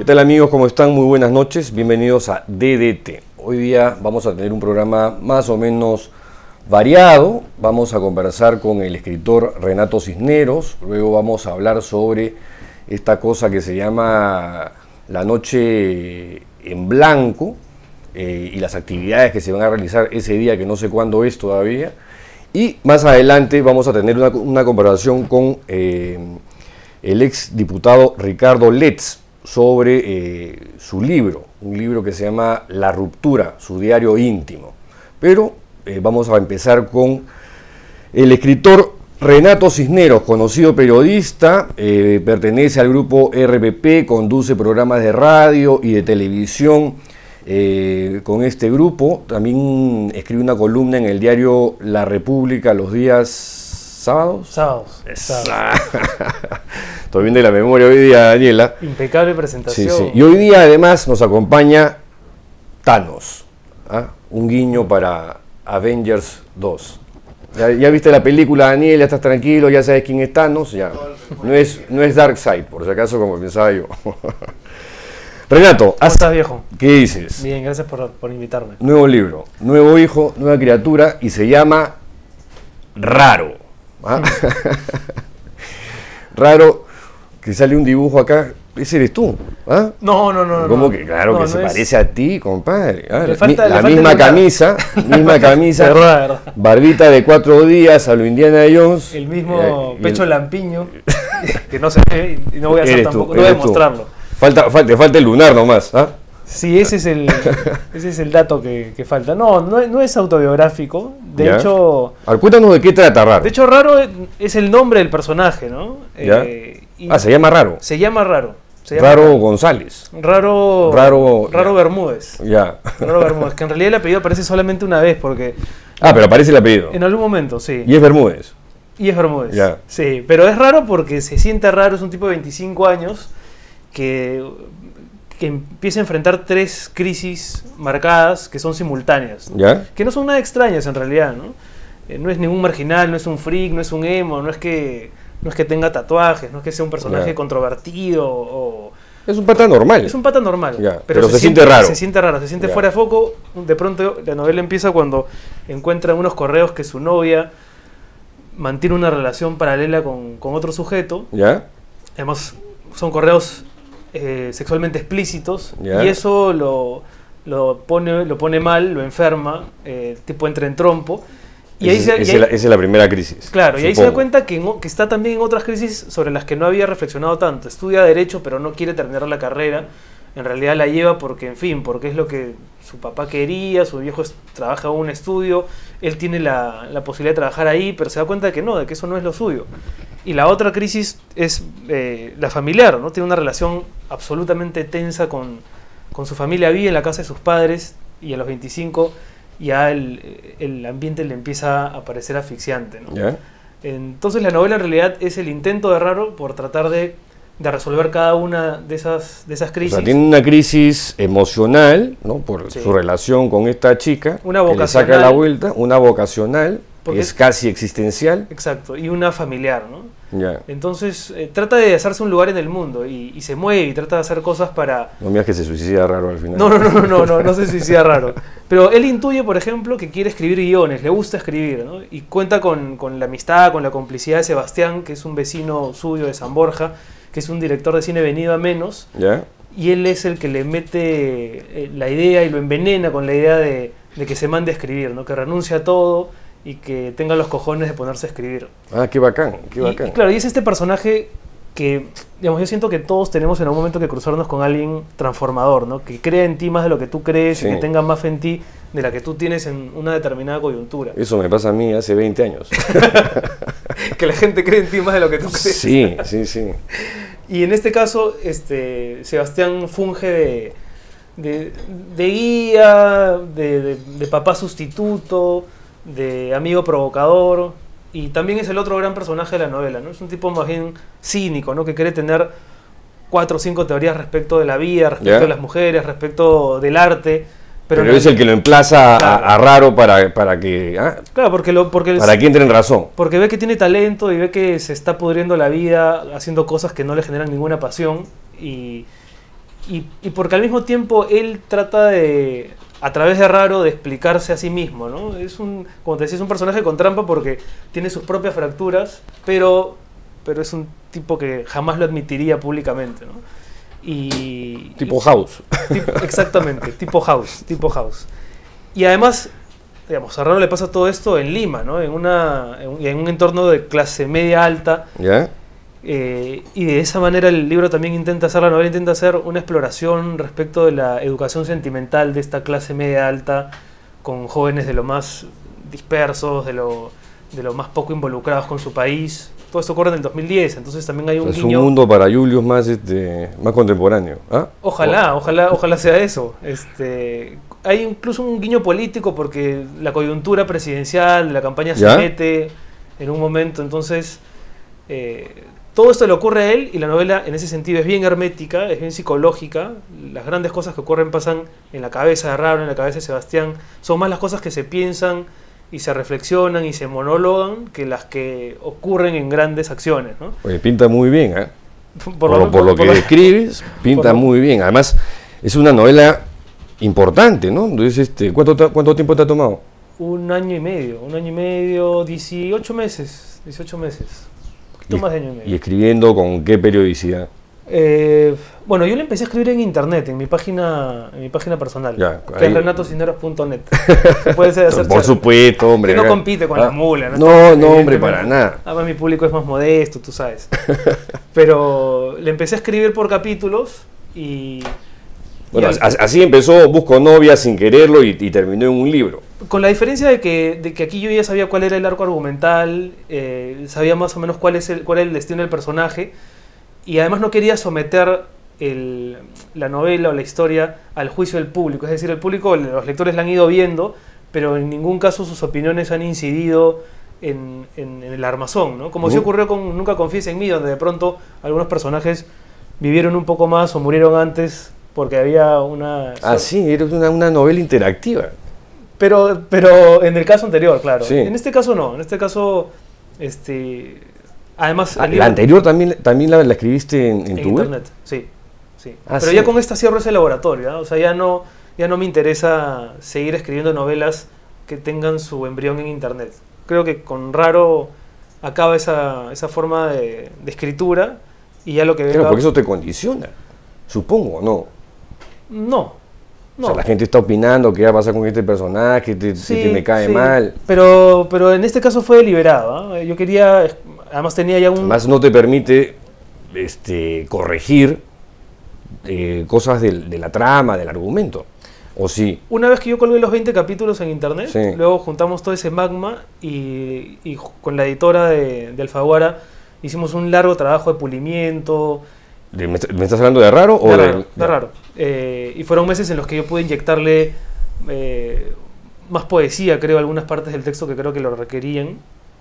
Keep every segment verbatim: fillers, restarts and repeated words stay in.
tal amigos? ¿Cómo están? Muy buenas noches, bienvenidos a D D T. Hoy día vamos a tener un programa más o menos variado. Vamos a conversar con el escritor Renato Cisneros, luego vamos a hablar sobre esta cosa que se llama La Noche en Blanco eh, y las actividades que se van a realizar ese día, que no sé cuándo es todavía. Y más adelante vamos a tener una, una conversación con eh, el ex diputado Ricardo Letts sobre eh, su libro, un libro que se llama La Ruptura, su diario íntimo. Pero eh, vamos a empezar con el escritor Renato Cisneros, conocido periodista, eh, pertenece al grupo R P P, conduce programas de radio y de televisión eh, con este grupo. También escribe una columna en el diario La República los días sábados. Sábados. sábados. Estoy bien de la memoria hoy día, Daniela. Impecable presentación. Sí, sí. Y hoy día además nos acompaña Thanos, ¿ah? Un guiño para Avengers dos. Ya, ya viste la película, Daniel, ya estás tranquilo, ya sabes quién es Thanos, ya. No es, no es Darkseid, por si acaso, como pensaba yo. Renato, ¿cómo estás, viejo? ¿Qué dices? Bien, gracias por, por invitarme. Nuevo libro, nuevo hijo, nueva criatura, y se llama Raro. ¿Ah? Raro, que sale un dibujo acá, ese eres tú. ¿Ah? No, no, no. ¿Cómo no. que? Claro no, que no se es... parece a ti, compadre. Ah, Le falta, la le misma falta camisa, misma camisa, verdad, verdad. barbita de cuatro días a lo Indiana Jones. El mismo eh, pecho el... lampiño, que no se ve y no voy a hacer Eres tampoco, tú, no voy a eres tú. mostrarlo. Falta, falta, falta el lunar nomás. ¿Ah? Sí, ese es el, ese es el dato que, que falta. No, no, no es autobiográfico. De ¿Ya? hecho, A ver, cuéntanos de qué trata Raro. de hecho, Raro es el nombre del personaje, ¿no? ¿Ya? Eh, y Ah, se llama Raro. se llama Raro. Se llama Raro González. Raro, Raro- Raro ya. Bermúdez. Ya. Raro Bermúdez, que en realidad el apellido aparece solamente una vez, porque Ah, pero aparece el apellido. en algún momento, sí. Y es Bermúdez. Y es Bermúdez. Ya. Sí, pero es raro porque se siente raro, es un tipo de veinticinco años que, que empieza a enfrentar tres crisis marcadas que son simultáneas, ¿no? ¿Ya? Que no son nada extrañas en realidad, ¿no? Eh, no es ningún marginal, no es un freak, no es un emo, no es que, no es que tenga tatuajes, no es que sea un personaje Ya. controvertido o... Es un pata normal. Es un pata normal, Ya, pero se siente raro. Se siente raro, se siente Ya. fuera de foco. De pronto la novela empieza cuando encuentra unos correos que su novia mantiene una relación paralela con, con otro sujeto. ¿Ya? Además, son correos eh, sexualmente explícitos. Ya. Y eso lo, lo, pone, lo pone mal, lo enferma. Eh, el tipo entra en trompo. Y ahí Ese- se, y esa ahí- es la- esa es la primera crisis. Claro, y ahí se da supongo. cuenta que, en o- que está también en otras crisis sobre las que no había reflexionado tanto. Estudia Derecho, pero no quiere terminar la carrera. En realidad la lleva porque, en fin, porque es lo que su papá quería, su viejo es- trabaja en un estudio, él tiene la, la posibilidad de trabajar ahí, pero se da cuenta de que no, de que eso no es lo suyo. Y la otra crisis es eh, la familiar, ¿no? Tiene una relación absolutamente tensa con, con su familia, vive en la casa de sus padres y a los veinticinco ya el, el ambiente le empieza a parecer asfixiante, ¿no? ¿Ya? Entonces la novela en realidad es el intento de Raro por tratar de, de resolver cada una de esas, de esas O crisis. sea, tiene una crisis emocional, ¿no? Por Sí. su relación con esta chica, Una que le saca vocacional. la vuelta, una vocacional, Porque- que es casi existencial. Exacto, y una familiar, ¿no? Ya. Entonces eh, trata de hacerse un lugar en el mundo y, y se mueve y trata de hacer cosas para... No miras que se suicida Raro al final. No, no, no, no, no, no, no se suicida Raro. Pero él intuye, por ejemplo, que quiere escribir guiones, le gusta escribir, ¿no? Y cuenta con, con la amistad, con la complicidad de Sebastián, que es un vecino suyo de San Borja, que es un director de cine venido a menos, ¿Ya? y él es el que le mete eh, la idea y lo envenena con la idea de, de que se mande a escribir, ¿no? Que renuncie a todo y que tenga los cojones de ponerse a escribir. Ah, qué bacán, qué Y, bacán. y claro, y es este personaje que, digamos, yo siento que todos tenemos en algún momento que cruzarnos con alguien transformador, ¿no? Que crea en ti más de lo que tú crees Sí. y que tenga más fe en ti de la que tú tienes en una determinada coyuntura. Eso me pasa a mí hace veinte años. Que la gente cree en ti más de lo que tú crees. Sí, sí, sí. Y en este caso, este, Sebastián funge de, de, de guía, de, de, de papá sustituto, de amigo provocador, y también es el otro gran personaje de la novela, ¿no? Es un tipo más bien cínico, ¿no? Que quiere tener cuatro o cinco teorías respecto de la vida, respecto ¿Ya? de las mujeres, respecto del arte. Pero, no- es el que lo emplaza a- Claro. a, Raro para, para que ah, Claro, porque, lo, porque, para que entren razón. porque ve que tiene talento y ve que se está pudriendo la vida haciendo cosas que no le generan ninguna pasión y, y, y porque al mismo tiempo él trata de, a través de Raro, de explicarse a sí mismo, ¿no? Es un, como te decía, es un personaje con trampa porque tiene sus propias fracturas, pero, pero es un tipo que jamás lo admitiría públicamente, ¿no? Y, Tipo y, House. Tipo, exactamente, tipo House, tipo House. Y además, digamos, a Raro le pasa todo esto en Lima, ¿no? En, una, en, en un entorno de clase media alta. ¿Ya? Eh, y de esa manera el libro también intenta hacer, la novela intenta hacer una exploración respecto de la educación sentimental de esta clase media alta, con jóvenes de lo más dispersos, de lo, de lo más poco involucrados con su país. Todo esto ocurre en el dos mil diez, entonces también hay un O sea, es guiño. un mundo para Julius más, este, más contemporáneo. ¿Ah? Ojalá, ojalá, ojalá sea eso. Este, hay incluso un guiño político porque la coyuntura presidencial de la campaña se ¿Ya? mete en un momento, entonces eh, todo esto le ocurre a él y la novela en ese sentido es bien hermética, es bien psicológica. Las grandes cosas que ocurren pasan en la cabeza de Raro, en la cabeza de Sebastián. Son más las cosas que se piensan y se reflexionan y se monólogan que las que ocurren en grandes acciones, ¿no? Oye, pinta muy bien, ¿eh? Por, Por, lo, por lo que por- describes, pinta por lo- muy bien. Además, es una novela importante, ¿no? Entonces, este, ¿cuánto, ta- ¿cuánto tiempo te ha tomado? Un año y medio, un año y medio, dieciocho meses, dieciocho meses, un poquito Y, más de año y y medio. escribiendo con qué periodicidad. Eh, bueno, yo le empecé a escribir en internet, en mi página, en mi página personal, Ya, que ahí- es renato cisneros punto net. Se puede hacer Por charla. supuesto, hombre. Que no acá- compite con Ah, la mula, ¿no? No, no, hombre, Evidentemente. para nada. Además mi público es más modesto, tú sabes. Pero le empecé a escribir por capítulos y... Bueno, y al- as- así empezó Busco novia sin quererlo y, y terminó en un libro. Con la diferencia de que, de que aquí yo ya sabía cuál era el arco argumental, eh, sabía más o menos cuál es el, cuál era el destino del personaje, y además no quería someter el, la novela o la historia al juicio del público. Es decir, el público, los lectores la han ido viendo, pero en ningún caso sus opiniones han incidido en, en- en el armazón, ¿no? Como Ujú. sí ocurrió con Nunca confíes en mí, donde de pronto algunos personajes vivieron un poco más o murieron antes porque había una... Ah, sí, era una, una novela interactiva. Pero, pero en el caso anterior, claro. Sí. En este caso no. En este caso, este, además, Ah, el la libro- anterior también, también la, la escribiste en, en en tu web. internet, sí, sí. Ah, pero sí. ya con esta cierro ese laboratorio, ¿ah? O sea, ya no, ya no me interesa seguir escribiendo novelas que tengan su embrión en internet. Creo que con Raro acaba esa, esa forma de, de escritura y ya lo que Claro, venga... porque eso te condiciona, supongo, ¿no? No, no. O sea, la gente está opinando qué va a pasar con este personaje, te, Sí, te me cae sí. mal. Pero, pero en este caso fue deliberado, ¿ah? Yo quería, además tenía ya un... Además no te permite este, corregir eh, cosas del- de la trama, del argumento. ¿O sí? Una vez que yo colgué los veinte capítulos en internet, Sí. luego juntamos todo ese magma y, y ju- con la editora de, de Alfaguara hicimos un largo trabajo de pulimiento. ¿De- ¿Me, est- me estás hablando de raro o De de...? raro, de raro. Eh, y fueron meses en los que yo pude inyectarle eh, más poesía, creo, a algunas partes del texto que creo que lo requerían.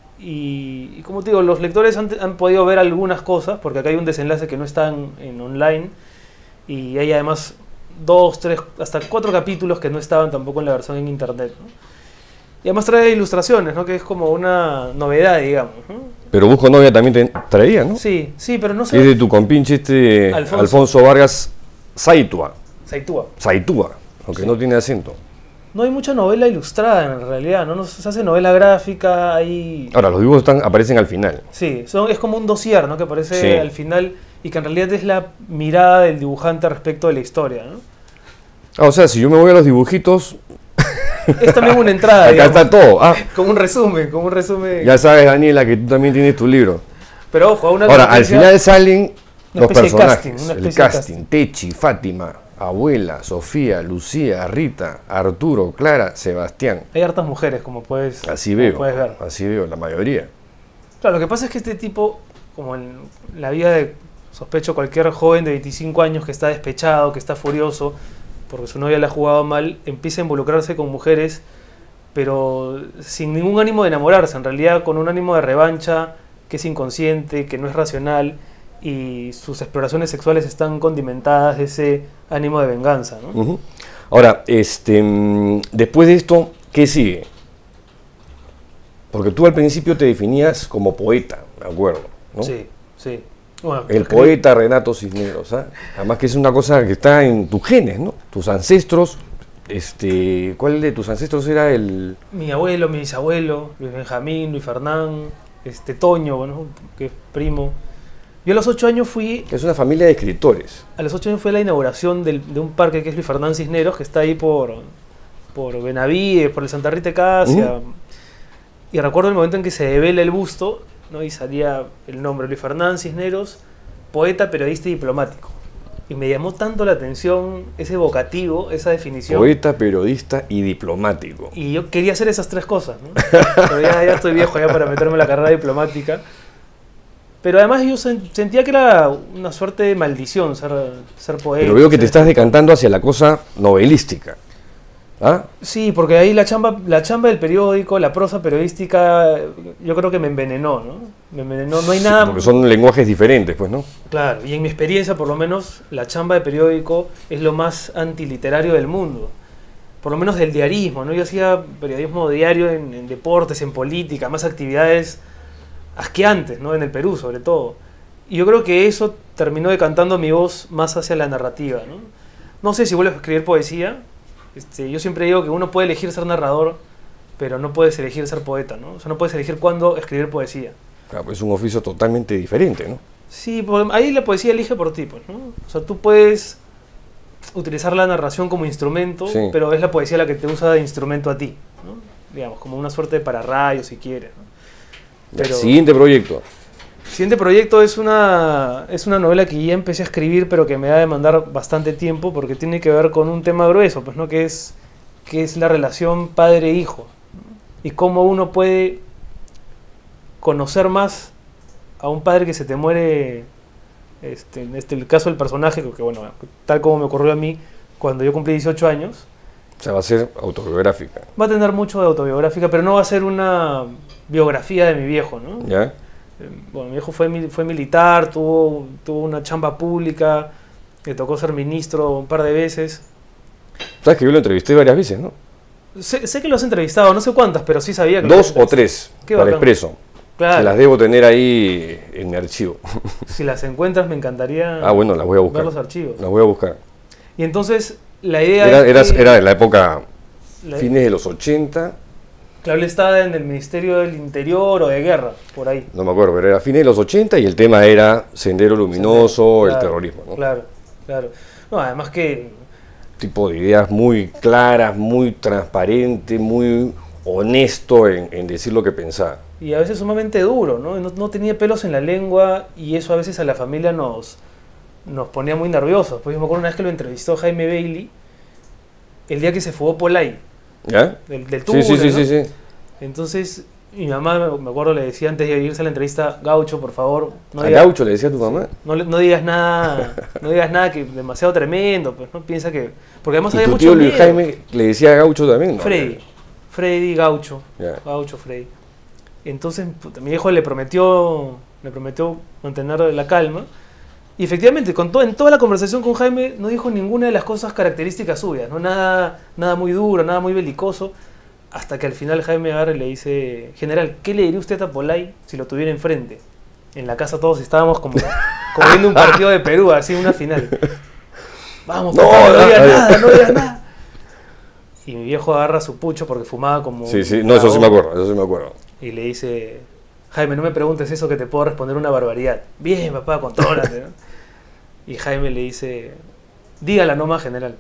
Y, y como te digo, los lectores han, han podido ver algunas cosas, porque acá hay un desenlace que no está en, en online, y hay además dos, tres, hasta cuatro capítulos que no estaban tampoco en la versión en internet, ¿no? Y además trae ilustraciones, ¿no? Que es como una novedad, digamos, ¿no? Pero Busco novia también te traía, ¿no? Sí, sí, pero no Es de sé. tu compinche este Alfonso. Alfonso, Vargas Saitua, Saitúa. Saitúa, aunque Sí. no tiene acento. No hay mucha novela ilustrada en realidad, ¿no? No se hace novela gráfica, hay... Ahora, los dibujos están, aparecen al final. Sí, son, es como un dossier, ¿no? Que aparece Sí. al final y que en realidad es la mirada del dibujante respecto de la historia, ¿no? Ah, o sea, si yo me voy a los dibujitos, Es también una entrada, acá digamos, está todo. Ah, como un resumen, como un resumen. ya sabes, Daniela, que tú también tienes tu libro. Pero ojo, a una Ahora, al advertencia- final salen Una los especie de personajes. casting, una el especie de casting, casting. Techi, Fátima, Abuela, Sofía, Lucía, Rita, Arturo, Clara, Sebastián. hay hartas mujeres, como puedes, Así como veo, puedes ver. así veo, la mayoría. Claro, lo que pasa es que este tipo, como en la vida de, sospecho, cualquier joven de veinticinco años que está despechado, que está furioso, porque su novia le ha jugado mal, empieza a involucrarse con mujeres, pero sin ningún ánimo de enamorarse, en realidad con un ánimo de revancha, que es inconsciente, que no es racional, y sus exploraciones sexuales están condimentadas de ese ánimo de venganza, ¿no? Ujú. Ahora, este, mm, después de esto, ¿qué sigue? Porque tú al principio te definías como poeta, me acuerdo, ¿no? Sí, sí. Bueno, El escribí- poeta Renato Cisneros, ¿ah? Además que es una cosa que está en tus genes, ¿no? Tus ancestros, este, ¿cuál de tus ancestros era el...? Mi abuelo, mi bisabuelo, Luis Benjamín, Luis Fernán, este, Toño, bueno, que es primo. Yo a los ocho años fui, Es una familia de escritores. a los ocho años fue la inauguración del- de un parque que es Luis Fernán Cisneros, que está ahí por, por Benavides, por el Santa Rita de Casia. Y recuerdo el momento en que se devela el busto, ¿no? Y salía el nombre Luis Fernán Cisneros, poeta, periodista y diplomático. Y me llamó tanto la atención ese evocativo, esa definición. Poeta, periodista y diplomático. Y yo quería hacer esas tres cosas, ¿no? Pero ya, ya estoy viejo ya para meterme en la carrera diplomática. Pero además yo sen- sentía que era una suerte de maldición ser, ser poeta. Pero veo que te ser- estás decantando hacia la cosa novelística. ¿Ah? Sí, porque ahí la chamba, la chamba del periódico, la prosa periodística, yo creo que me envenenó, ¿no? Me envenenó, no hay nada... Porque son lenguajes diferentes, pues, ¿no? Claro, y en mi experiencia, por lo menos, la chamba de periódico es lo más antiliterario del mundo. Por lo menos del diarismo, ¿no? Yo hacía periodismo diario en, en deportes, en política, más actividades asqueantes, ¿no? En el Perú, sobre todo. Y yo creo que eso terminó decantando mi voz más hacia la narrativa, ¿no? No sé si vuelvo a escribir poesía. Este, yo siempre digo que uno puede elegir ser narrador, pero no puedes elegir ser poeta, ¿no? O sea, no puedes elegir cuándo escribir poesía. Claro, pues es un oficio totalmente diferente, ¿no? Sí, porque ahí la poesía elige por ti, pues, ¿no? O sea, tú puedes utilizar la narración como instrumento, Sí. pero es la poesía la que te usa de instrumento a ti, ¿no? Digamos, como una suerte de pararrayos, si quieres, ¿no? Pero Siguiente proyecto. el siguiente proyecto es una, es una novela que ya empecé a escribir, pero que me va a demandar bastante tiempo porque tiene que ver con un tema grueso, pues, ¿no? Que es, que es la relación padre-hijo, ¿no? Y cómo uno puede conocer más a un padre que se te muere, este, en este, el caso del personaje, que bueno, tal como me ocurrió a mí cuando yo cumplí dieciocho años, O sea, va a ser autobiográfica. va a tener mucho de autobiográfica, pero no va a ser una biografía de mi viejo, ¿no? ¿Ya? Eh, Bueno, mi viejo fue, mil- fue militar, tuvo, tuvo una chamba pública, le tocó ser ministro un par de veces. Sabes que yo lo entrevisté varias veces, ¿no? Sé, sé que lo has entrevistado, no sé cuántas, pero sí sabía que lo Dos has o tres Qué para bacán. Expreso. Claro. Se las debo tener ahí en mi archivo. Si las encuentras me encantaría Ah, bueno, las voy a buscar. ver los archivos. Las voy a buscar. Y entonces la idea Era, era, es que era de la época, la- fines de los ochenta, claro, él estaba en el Ministerio del Interior o de Guerra, por ahí. no me acuerdo, pero era fines de los ochenta y el tema era Sendero Luminoso, el Claro, terrorismo, ¿no? Claro, claro. No, además que Tipo de ideas muy claras, muy transparente, muy honesto en, en decir lo que pensaba. y a veces sumamente duro, ¿no? No, no tenía pelos en la lengua y eso a veces a la familia nos, nos ponía muy nerviosos. Pues yo me acuerdo una vez que lo entrevistó Jaime Bailey, el día que se fugó Polay, ¿Ya? del, del Sí, túnel, sí, sí, ¿no? sí, sí. Entonces mi mamá, me- me acuerdo, le decía antes de irse a la entrevista, Gaucho, por favor, no ¿A digas, Gaucho le decía a tu mamá? no, le- no digas nada, no digas nada que demasiado tremendo, pues no piensa que... Porque además ¿Y había tu mucho tío Luis miedo. Jaime le decía a Gaucho también? No, Freddy, Freddy Gaucho, Ya. Gaucho Freddy. Entonces puta, mi viejo le prometió, le prometió mantener la calma. Y efectivamente, con to- en toda la conversación con Jaime no dijo ninguna de las cosas características suyas, ¿no? Nada, nada muy duro, nada muy belicoso. Hasta que al final Jaime agarra y le dice, general, ¿qué le diría usted a Polay si lo tuviera enfrente? En la casa todos estábamos como, como viendo un partido de Perú, así una final. Vamos, No, papá, no, no, digas no, nada, no digas nada. Y mi viejo agarra su pucho porque fumaba como... Sí, sí, no, eso sí me acuerdo, eso sí me acuerdo. Y le dice, Jaime, no me preguntes eso que te puedo responder una barbaridad. Bien, papá, contrólate, ¿no? Y Jaime le dice, dígala nomás, general.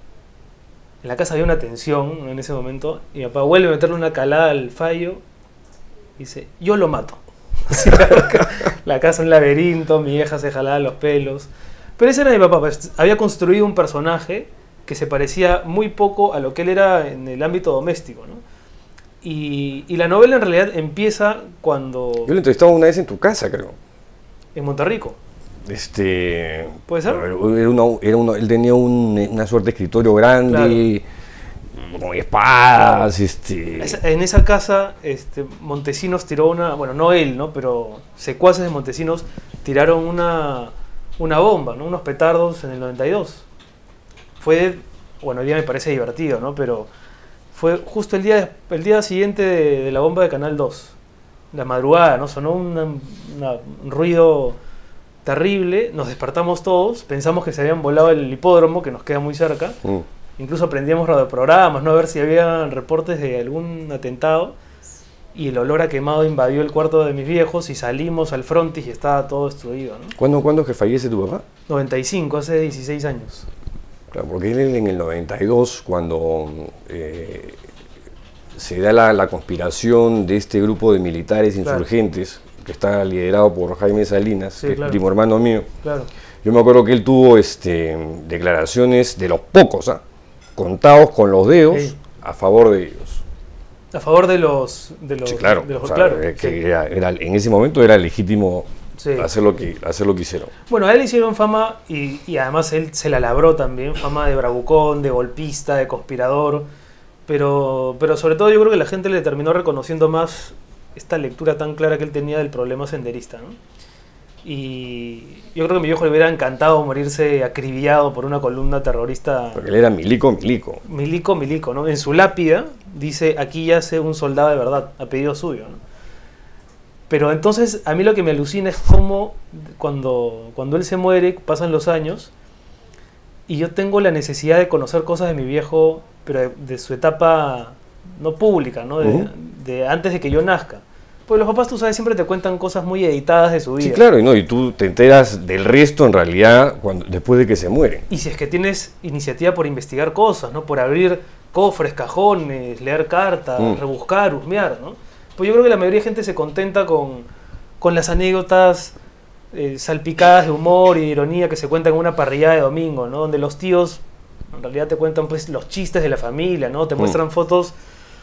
En la casa había una tensión, ¿no? En ese momento, y mi papá vuelve a meterle una calada al fallo, y dice, yo lo mato. Así, la, la casa un laberinto, mi vieja se jalaba los pelos. Pero ese era mi papá, pues, había construido un personaje que se parecía muy poco a lo que él era en el ámbito doméstico, ¿no? Y, y la novela en realidad empieza cuando... Yo lo entrevistaba una vez en tu casa, creo. en Monterrico. Este, ¿Puede ser? Era una, era una- él tenía un- una suerte de escritorio grande, con espadas, este... Esa- En esa casa, este, Montesinos tiró una, bueno, no él, ¿no? Pero secuaces de Montesinos tiraron una, una bomba, ¿no? Unos petardos en el noventa y dos. Fue, bueno, hoy día me parece divertido, ¿no? Pero fue justo el día, el día siguiente de, de la bomba de Canal dos. La madrugada, ¿no? Sonó una- una- un ruido terrible, nos despertamos todos, pensamos que se habían volado el hipódromo, que nos queda muy cerca, mm. incluso prendíamos radioprogramas, ¿no? A ver si había reportes de algún atentado, y el olor a quemado invadió el cuarto de mis viejos, y salimos al frontis y estaba todo destruido, ¿no? ¿Cuándo, ¿Cuándo es que fallece tu papá? noventa y cinco, hace dieciséis años. Claro, porque él en el noventa y dos, cuando eh, se da la, la conspiración de este grupo de militares insurgentes, claro, que está liderado por Jaime Salinas, sí, que claro, es primo hermano mío, claro, yo me acuerdo que él tuvo este, declaraciones de los pocos, ¿eh? contados con los dedos, sí, a favor de ellos. A favor de los... De los sí, claro, de los, o sea, claro que sí. era, era, en ese momento era legítimo, sí, hacer, lo que, hacer lo que hicieron. Bueno, a él le hicieron fama, y, y además él se la labró también, fama de bravucón, de golpista, de conspirador, pero, pero sobre todo yo creo que la gente le terminó reconociendo más esta lectura tan clara que él tenía del problema senderista, ¿no? Y yo creo que a mi viejo le hubiera encantado morirse acribillado por una columna terrorista. Porque él era milico, milico. Milico, milico, ¿no? En su lápida dice, aquí yace un soldado de verdad, a pedido suyo, ¿no? Pero entonces a mí lo que me alucina es cómo cuando, cuando él se muere, pasan los años, y yo tengo la necesidad de conocer cosas de mi viejo, pero de, de su etapa no pública, ¿no? De, uh-huh. de antes de que yo nazca. Pues los papás, tú sabes, siempre te cuentan cosas muy editadas de su vida. Sí, claro, y, no, y tú te enteras del resto en realidad cuando, después de que se muere. Y si es que tienes iniciativa por investigar cosas, ¿no? Por abrir cofres, cajones, leer cartas, mm. rebuscar, husmear, ¿no? Pues yo creo que la mayoría de gente se contenta con, con las anécdotas eh, salpicadas de humor y de ironía que se cuentan en una parrillada de domingo, ¿no? Donde los tíos en realidad te cuentan pues los chistes de la familia, ¿no? Te muestran mm. fotos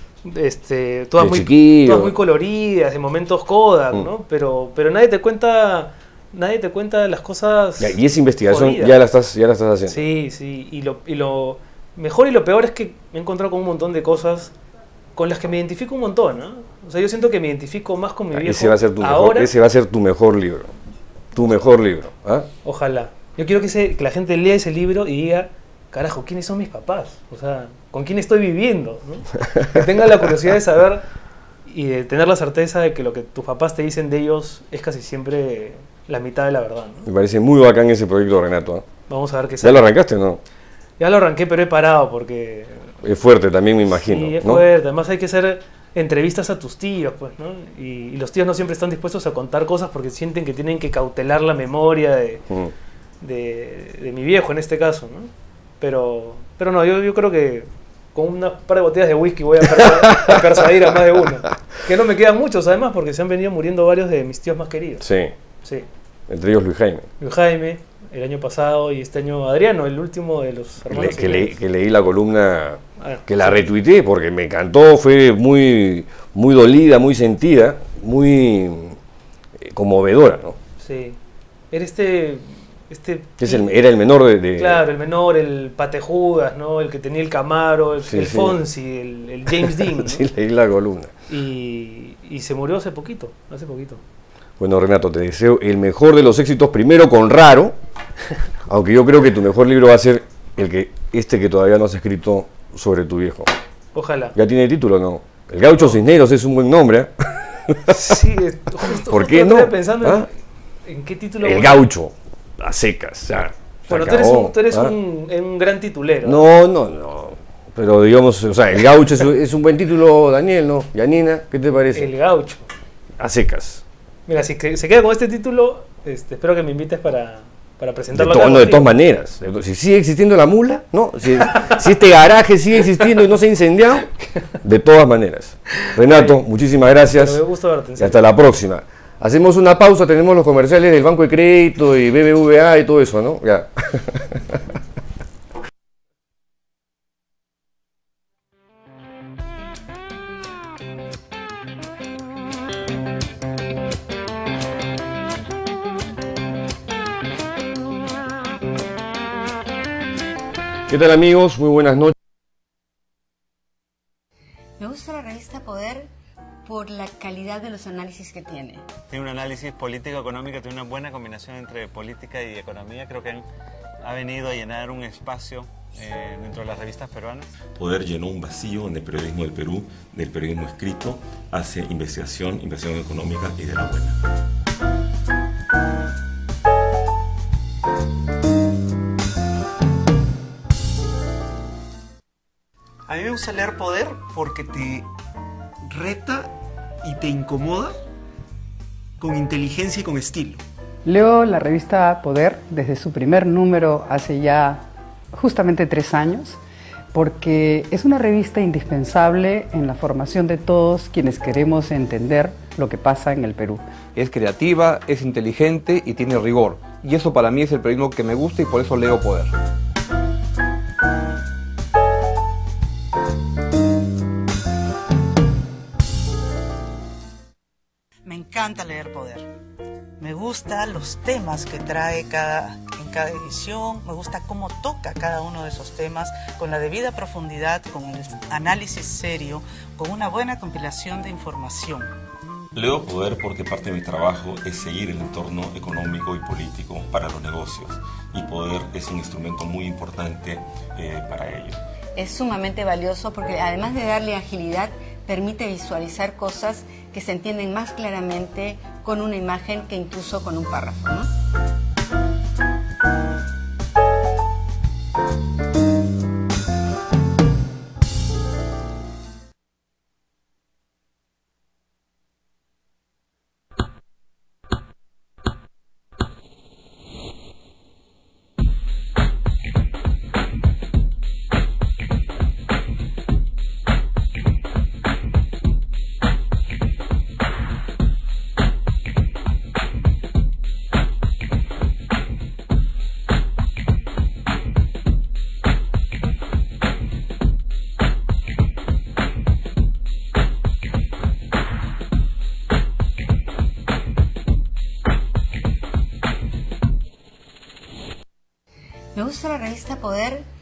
este, todas, muy, todas muy coloridas, de momentos Kodak, mm. ¿no? Pero, pero nadie te cuenta... Nadie te cuenta las cosas. Y esa investigación ya la, estás, ya la estás haciendo. Sí, sí. Y lo, y lo mejor y lo peor es que me he encontrado con un montón de cosas con las que me identifico un montón, ¿no? O sea, yo siento que me identifico más con mi viejo. Ese va a ser tu, ahora, mejor, ese va a ser tu mejor libro. Tu mejor libro. ¿Ah? Ojalá. Yo quiero que, ese, que la gente lea ese libro y diga, carajo, ¿quiénes son mis papás? O sea, ¿con quién estoy viviendo? ¿No? Que tenga la curiosidad de saber y de tener la certeza de que lo que tus papás te dicen de ellos es casi siempre la mitad de la verdad, ¿no? Me parece muy bacán ese proyecto, Renato, ¿eh? Vamos a ver qué sale. ¿Ya lo arrancaste o no? Ya lo arranqué, pero he parado porque... Es fuerte también, me imagino. Sí, es ¿no? fuerte. Además hay que hacer entrevistas a tus tíos, pues, ¿no? Y, y los tíos no siempre están dispuestos a contar cosas porque sienten que tienen que cautelar la memoria de, mm. de, de mi viejo, en este caso, ¿no? Pero, pero no, yo, yo creo que con una par de botellas de whisky voy a, a persuadir a más de uno. Que no me quedan muchos, además, porque se han venido muriendo varios de mis tíos más queridos. Sí. Sí. Entre ellos Luis Jaime. Luis Jaime, el año pasado, y este año Adriano, el último de los hermanos. Le, que, le, que leí la columna, ah, que la sí. retuiteé porque me encantó, fue muy, muy dolida, muy sentida, muy eh, conmovedora, ¿no? Sí. Era este... este es el, era el menor de, de... Claro, el menor, el Patejudas, ¿no? El que tenía el Camaro, el, sí, el sí. Fonsi, el, el James Dean, ¿no? Sí, leí la columna. Y, y se murió hace poquito, hace poquito. Bueno, Renato, te deseo el mejor de los éxitos, primero con Raro, aunque yo creo que tu mejor libro va a ser el que este que todavía no has escrito sobre tu viejo. Ojalá. ¿Ya tiene título o no? El Gaucho no. Cisneros es un buen nombre, ¿eh? Sí, justo, ¿por qué justo no? pensando ¿Ah? en, en qué título... El Gaucho, a secas, ya. Bueno, tú eres, un, tú eres ¿Ah? un, un gran titulero. No, no, no. Pero digamos, o sea, El Gaucho es, es un buen título, Daniel, ¿no? Yanina, ¿qué te parece? El Gaucho. A secas. Mira, si se queda con este título, este, espero que me invites para, para presentarlo. De, to, no, de todas maneras. Si sigue existiendo la mula, ¿no? Si, si este garaje sigue existiendo y no se ha incendiado, de todas maneras. Renato, sí. muchísimas gracias. Me gusta verte. Y hasta la próxima. Hacemos una pausa, tenemos los comerciales del Banco de Crédito y B B V A y todo eso, ¿no? Ya. ¿Qué tal, amigos? Muy buenas noches. Me gusta la revista Poder por la calidad de los análisis que tiene. Tiene un análisis político-económico, tiene una buena combinación entre política y economía. Creo que han, ha venido a llenar un espacio eh, dentro de las revistas peruanas. Poder llenó un vacío en el periodismo del Perú, del periodismo escrito, hace investigación, investigación económica y de la buena. A mí me gusta leer Poder porque te reta y te incomoda con inteligencia y con estilo. Leo la revista Poder desde su primer número hace ya justamente tres años, porque es una revista indispensable en la formación de todos quienes queremos entender lo que pasa en el Perú. Es creativa, es inteligente y tiene rigor. Y eso para mí es el periodismo que me gusta y por eso leo Poder. Me encanta leer Poder. Me gustan los temas que trae cada, en cada edición, me gusta cómo toca cada uno de esos temas, con la debida profundidad, con el análisis serio, con una buena compilación de información. Leo Poder porque parte de mi trabajo es seguir el entorno económico y político para los negocios, y Poder es un instrumento muy importante eh, para ello. Es sumamente valioso porque además de darle agilidad, permite visualizar cosas que se entienden más claramente con una imagen que incluso con un párrafo, ¿no? Me gusta la revista Poder